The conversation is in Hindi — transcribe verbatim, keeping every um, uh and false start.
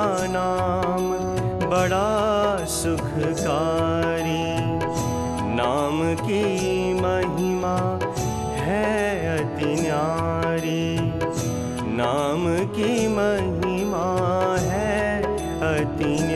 नाम बड़ा सुखकारी, नाम की महिमा है अति न्यारी, नाम की महिमा है अति